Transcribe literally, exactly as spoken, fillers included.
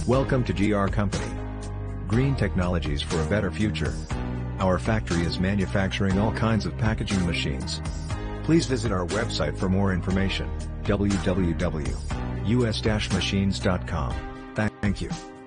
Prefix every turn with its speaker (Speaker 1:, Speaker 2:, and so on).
Speaker 1: Welcome to G R Company. Green technologies for a better future. Our factory is manufacturing all kinds of packaging machines. Please visit our website for more information, w w w dot u s dash machines dot com. Thank you.